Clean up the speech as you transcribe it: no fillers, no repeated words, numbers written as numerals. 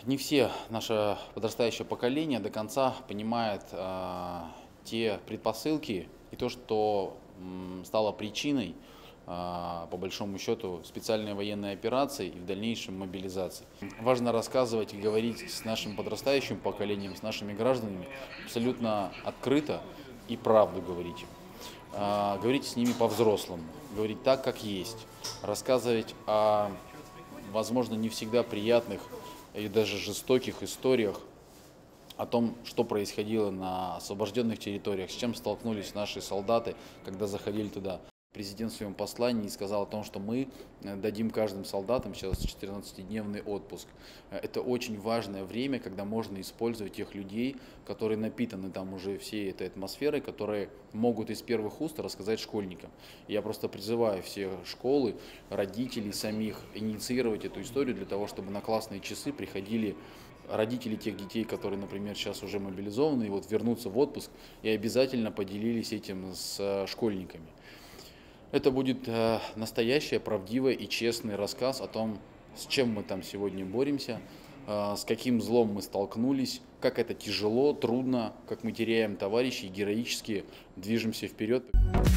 Не все наше подрастающее поколение до конца понимает те предпосылки и то, что стало причиной, по большому счету, специальной военной операции и в дальнейшем мобилизации. Важно рассказывать и говорить с нашим подрастающим поколением, с нашими гражданами абсолютно открыто и правду говорить. Говорить с ними по-взрослому, говорить так, как есть, рассказывать о, возможно, не всегда приятных и даже жестоких историях о том, что происходило на освобожденных территориях, с чем столкнулись наши солдаты, когда заходили туда. Президент в своем послании сказал о том, что мы дадим каждым солдатам сейчас 14-дневный отпуск. Это очень важное время, когда можно использовать тех людей, которые напитаны там уже всей этой атмосферой, которые могут из первых уст рассказать школьникам. Я просто призываю все школы, родителей самих инициировать эту историю для того, чтобы на классные часы приходили родители тех детей, которые, например, сейчас уже мобилизованы, и вот вернуться в отпуск, и обязательно поделились этим с школьниками. Это будет настоящий, правдивый и честный рассказ о том, с чем мы там сегодня боремся, с каким злом мы столкнулись, как это тяжело, трудно, как мы теряем товарищей, героически движемся вперед.